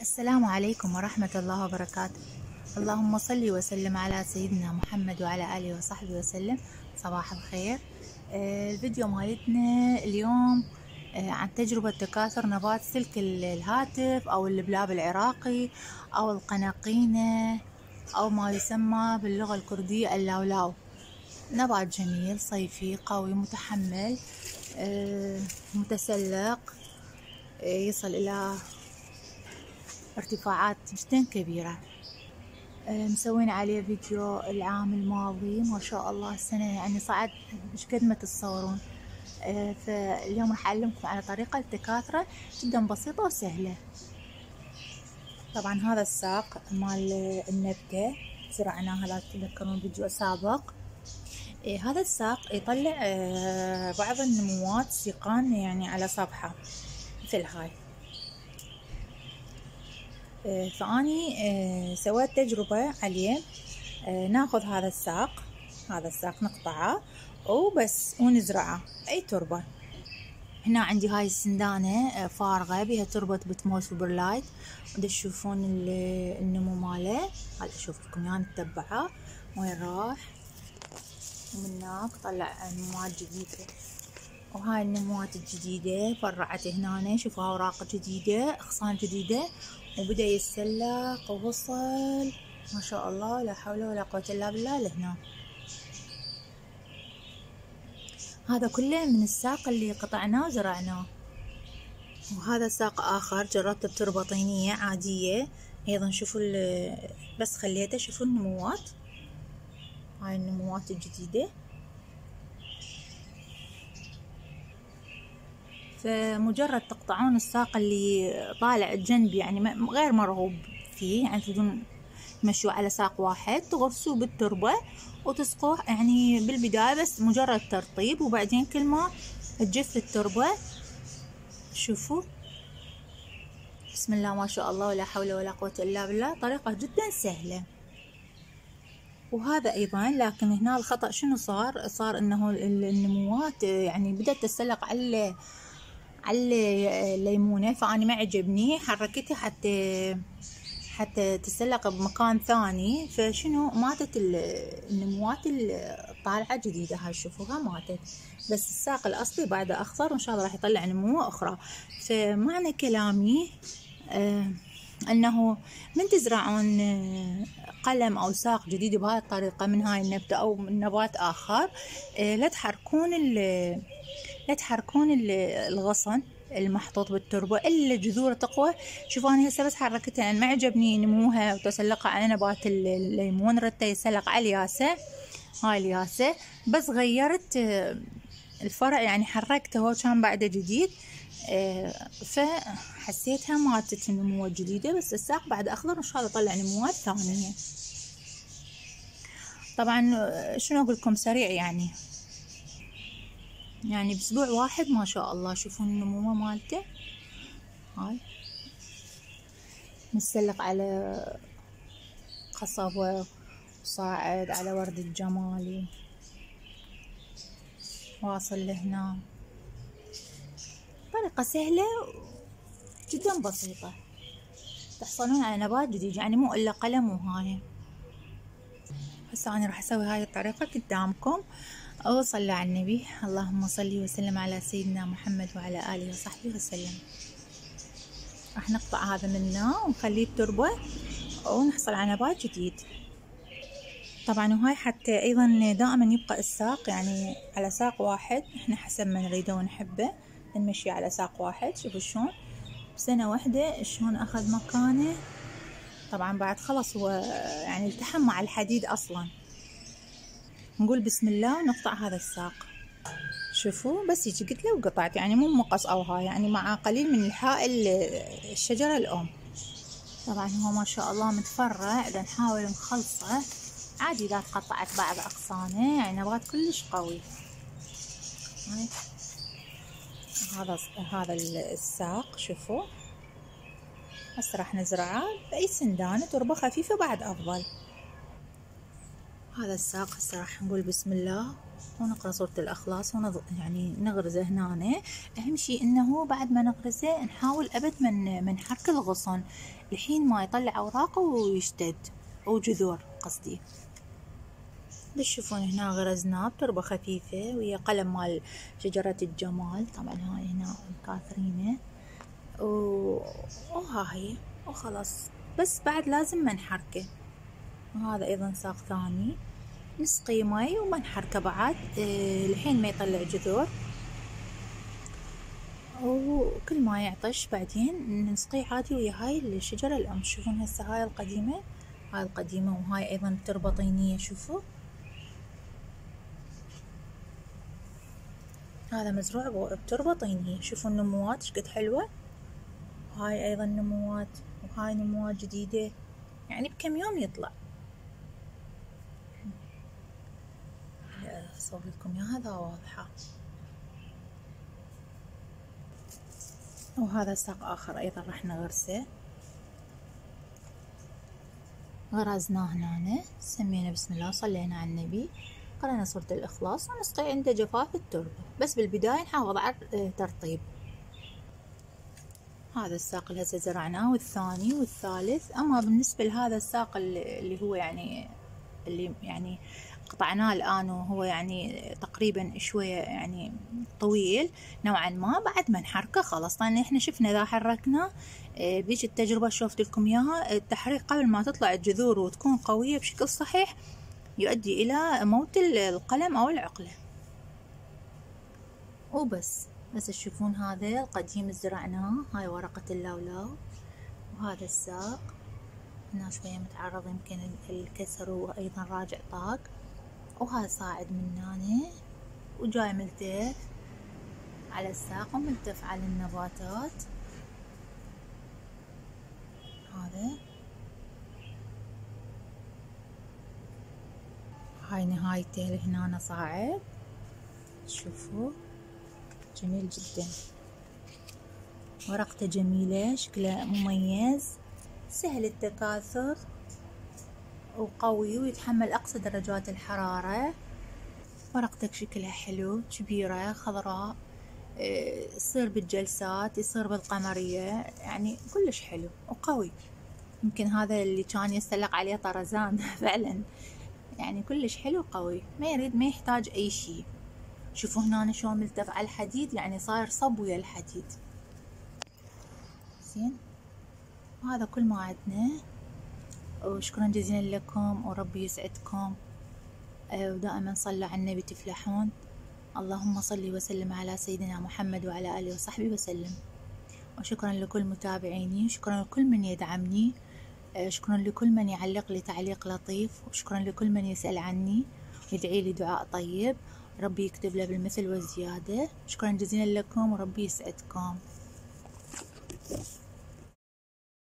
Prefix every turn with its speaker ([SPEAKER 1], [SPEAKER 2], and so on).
[SPEAKER 1] السلام عليكم ورحمة الله وبركاته. اللهم صل وسلم على سيدنا محمد وعلى آله وصحبه وسلم. صباح الخير. الفيديو مالتنا اليوم عن تجربة تكاثر نبات سلك الهاتف أو اللبلاب العراقي أو القناقينة أو ما يسمى باللغة الكردية اللولو. نبات جميل صيفي قوي متحمل متسلق، يصل إلى ارتفاعات جدا كبيرة. مسوين عليه فيديو العام الماضي، ما شاء الله السنة يعني صعد مش قد ما تتصورون. فاليوم راح أعلمكم على طريقة تكاثره جدا بسيطة وسهلة. طبعا هذا الساق مال النبتة زرعناها، لا تتذكرون فيديو سابق. هذا الساق يطلع بعض النموات سيقان يعني على صفحة مثل هاي. فأني سويت تجربة عليه. ناخذ هذا الساق نقطعه وبس ونزرعه أي تربة. هنا عندي هاي السندانة فارغة بها تربة بتموس وبرلايت، ودا تشوفون النمو ماله. هل أشوف لكم يعني نتبعه وين راح، ومن هناك طلع نموات جديدة. وهاي النموات الجديدة فرعت هنا، شوفوا أوراق جديدة أغصان جديدة، وبدأ يتسلق ووصل ما شاء الله لا حول ولا قوة إلا بالله لهنا. هذا كله من الساق اللي قطعناه وزرعناه. وهذا ساق آخر جربته بتربة طينية عادية أيضا. شوفوا بس خليته، شوفوا النموات، هاي النموات الجديدة. فمجرد تقطعون الساق اللي طالع الجنب يعني غير مرغوب فيه، يعني تريدون تمشوا على ساق واحد، تغرسوه بالتربة وتسقوه يعني بالبداية بس مجرد ترطيب، وبعدين كل ما تجف التربة شوفوا بسم الله ما شاء الله ولا حول ولا قوة إلا بالله. طريقة جدا سهلة. وهذا أيضا، لكن هنا الخطأ شنو صار إنه النموات يعني بدأت تتسلق على الليمونة، فأنا ما عجبني حركتها حتى تتسلق بمكان ثاني، فشنو ماتت النموات الطالعة جديدة. هاي شوفوها ماتت، بس الساق الأصلي بعد أخضر وإن شاء الله راح يطلع نمو أخرى. فمعنى كلامي أنه من تزرعون قلم أو ساق جديد بهاي الطريقة من هاي النبتة أو من نبات آخر، لا تحركون الغصن المحطوط بالتربة إلا جذور تقوى. شوفوا أنا هسه بس حركتها، يعني ما عجبني نموها وتسلقها على نبات الليمون، ردت يسلق على الياسة، هاي الياسة بس غيرت الفرع يعني حركته، هو كان بعده جديد فحسيتها ماتت النموة الجديدة، بس الساق بعد أخضر إن شاء الله طلع نموات ثانية. طبعا شنو أقول لكم سريع يعني بأسبوع واحد ما شاء الله. شوفون النمو مالته، هاي متسلق على قصبة وصاعد على ورد الجمالي واصل لهنا. طريقة سهلة جدا بسيطة تحصلون على نبات جديد، يعني مو إلا قلم وهاي. هسه أنا راح أسوي هاي الطريقة قدامكم. وصلوا على النبي، اللهم صل وسلم على سيدنا محمد وعلى آله وصحبه وسلم. راح نقطع هذا منه ونخليه بتربة ونحصل على نبات جديد. طبعا وهاي حتى أيضا دائما يبقى الساق يعني على ساق واحد، احنا حسب ما نريده ونحبه نمشي على ساق واحد. شوفوا شلون بسنة واحدة شلون أخذ مكانه. طبعا بعد خلص هو يعني التحم مع الحديد أصلا. نقول بسم الله ونقطع هذا الساق. شوفوا بس يجي قلت له وقطعت، يعني مو مقص أو هاي، يعني مع قليل من الحائل الشجرة الأم. طبعا هو ما شاء الله متفرع، إذا نحاول نخلصه عادي إذا تقطعت بعض أغصانه، يعني نبات كلش قوي. هذا الساق شوفوا هسه راح نزرعه بأي سندانة، تربة خفيفة بعد أفضل. هذا الساق هسه راح نقول بسم الله ونقرأ سورة الإخلاص يعني نغرزه هنا. أهم شيء إنه بعد ما نغرزه نحاول أبد من حرك الغصن لحين ما يطلع أوراقه ويشتد، أو جذور قصدي. تشوفون هنا غرزناه بتربة خفيفة ويا قلم مال شجرة الجمال، طبعا هاي هنا كاثرينة وها هي وخلاص. بس بعد لازم ما نحركه. وهذا أيضا ساق ثاني نسقي مي وما نحركه بعد لحين ما يطلع جذور، وكل ما يعطش بعدين نسقيه عادي ويا هاي الشجرة الأم. تشوفون هسه هاي القديمة، هاي القديمة، وهاي أيضا تربة طينية. شوفوا هذا مزروع بتربة طينية. شوفوا النموات شقد حلوة، وهاي أيضا نموات، وهاي نموات جديدة، يعني بكم يوم يطلع. أصور لكم يا هذا واضحة. وهذا ساق آخر أيضا راح نغرسه، غرزناه هنا، سمينا بسم الله، صلينا على النبي، قرأنا سورة الإخلاص، ونسقي عند جفاف التربة. بس بالبداية نحافظ على الترطيب. هذا الساق اللي هسه زرعناه والثاني والثالث. أما بالنسبة لهذا الساق اللي هو يعني اللي يعني قطعناه الآن، وهو يعني تقريبا شوية يعني طويل نوعا ما، بعد ما نحركه خلاص. طبعا احنا شفنا إذا حركنا بيجي التجربة شوفت لكم إياها، التحريك قبل ما تطلع الجذور وتكون قوية بشكل صحيح يؤدي إلى موت القلم أو العقلة. وبس تشوفون هذا القديم زرعناه، هاي ورقة اللولو، وهذا الساق هنا شوية متعرض يمكن الكسر وأيضا راجع طاق، وهذا صاعد من هنا وجاي ملتف على الساق وملتف على النباتات. هذا هاي نهايته هنا صاعد، شوفوا جميل جدا، ورقته جميلة، شكله مميز، سهل التكاثر وقوي ويتحمل أقصى درجات الحرارة. ورقتك شكلها حلو، كبيرة خضراء، يصير بالجلسات، يصير بالقمرية، يعني كلش حلو وقوي. يمكن هذا اللي كان يستلق عليه طرزان فعلا، يعني كلش حلو قوي، ما يحتاج أي شيء. شوفوا هنا شلون ملتف على الحديد، يعني صاير صب ويا الحديد. زين، وهذا كل ما عندنا، وشكرا جزيلا لكم وربي يسعدكم، ودائما صلوا على النبي تفلحون. اللهم صل وسلم على سيدنا محمد وعلى آله وصحبه وسلم. وشكرا لكل متابعيني، وشكرا لكل من يدعمني، شكرا لكل من يعلق لي تعليق لطيف، وشكرا لكل من يسأل عني ويدعي لي دعاء طيب، ربي يكتب له بالمثل والزيادة. شكرا جزيلا لكم وربي يسعدكم.